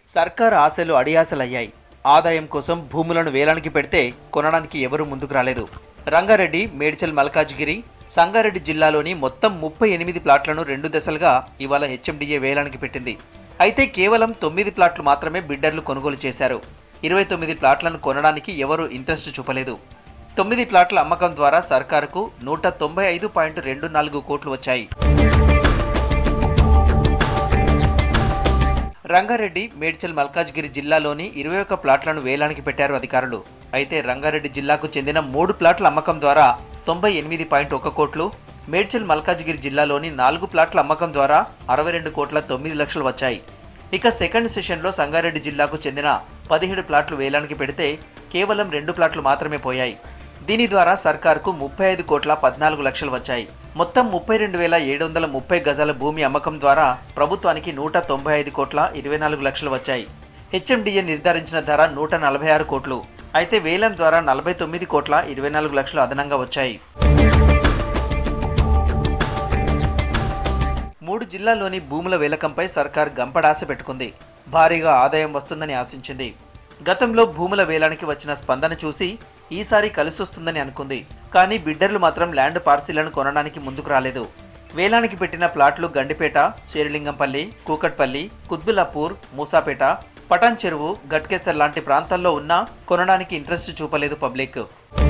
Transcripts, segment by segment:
సర్కార్ ఆశలు అడియాసలయ్యాయి. ఆదాయం కోసం భూములను వేలానికి పెడితే కొనడానికి ఎవరూ ముందుకు రాలేదు. రంగారెడ్డి, మేడ్చల్, మల్కాజ్గిరి, సంగారెడ్డి జిల్లాలోని మొత్తం 38 ప్లాట్లను 2 దశలుగా ఇవాళ హెచ్ఎండిఏ వేలానికి పెట్టింది. అయితే కేవలం 9 ప్లాట్లు మాత్రమే బిడ్డర్లు కొనుగోలు చేశారు. 29 ప్లాట్లను కొనడానికి ఎవరూ ఇంట్రెస్ట్ చూపలేదు. 9 ప్లాట్ల అమ్మకం ద్వారా సర్కారుకు 195.24 కోట్లు వచ్చాయి. రంగారెడ్డి, మేడ్చల్, మల్కాజ్గిరి జిల్లాలోని 21 ప్లాట్లను వేలానికి పెట్టారు అధికారులు. అయితే రంగారెడ్డి జిల్లాకు చెందిన 3 ప్లాట్ల అమ్మకం ద్వారా 98.1 కోట్లు, మేడ్చల్, మల్కాజ్గిరి జిల్లాలోని 4 ప్లాట్ల అమ్మకం ద్వారా 62.9 లక్షలు వచ్చాయి. ఇక సెకండ్ సెషన్లో సంగారెడ్డి జిల్లాకు చెందిన 17 ప్లాట్లు వేలానికి పెడితే కేవలం 2 ప్లాట్లు మాత్రమే పోయాయి. దీని ద్వారా సర్కారుకు 35.14 లక్షలు వచ్చాయి. మొత్తం 32,730 గజాల భూమి అమ్మకం ద్వారా ప్రభుత్వానికి 195.24 లక్షలు వచ్చాయి. హెచ్ఎండిఏ నిర్ధారించిన ధర 146 కోట్లు. అయితే వేలం ద్వారా 49.24 లక్షలు అదనంగా వచ్చాయి. 3 జిల్లాల్లోని భూముల వేలకంపై సర్కార్ గంపడాశ పెట్టుకుంది. భారీగా ఆదాయం వస్తుందని ఆశించింది. గతంలో భూముల వేలానికి వచ్చిన స్పందన చూసి ఈసారి కలిసొస్తుందని అనుకుంది. కానీ బిడ్డర్లు మాత్రం ల్యాండ్ పార్సిళ్లను కొనడానికి ముందుకు రాలేదు. వేలానికి పెట్టిన ప్లాట్లు గండిపేట, శేరిలింగంపల్లి, కూకట్పల్లి, కుత్బుల్లాపూర్, మూసాపేట, పటాన్ చెరువు, గట్కేసర్ లాంటి ప్రాంతాల్లో ఉన్నా కొనడానికి ఇంట్రెస్ట్ చూపలేదు పబ్లిక్.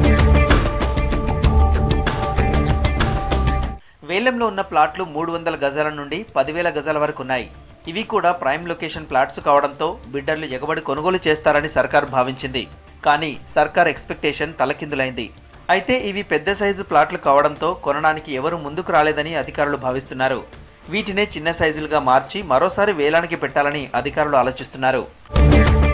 వేలంలో ఉన్న ప్లాట్లు 300 గజాల నుండి 10,000 గజాల వరకు ఉన్నాయి. ఇవి కూడా ప్రైమ్ లొకేషన్ ప్లాట్స్ కావడంతో బిడ్డర్లు ఎగబడి కొనుగోలు చేస్తారని సర్కార్ భావించింది. కానీ సర్కార్ ఎక్స్పెక్టేషన్ తలకిందులైంది. అయితే ఇవి పెద్ద సైజు ప్లాట్లు కావడంతో కొనడానికి ఎవరు ముందుకు రాలేదని అధికారులు భావిస్తున్నారు. వీటినే చిన్న సైజులుగా మార్చి మరోసారి వేలానికి పెట్టాలని అధికారులు ఆలోచిస్తున్నారు.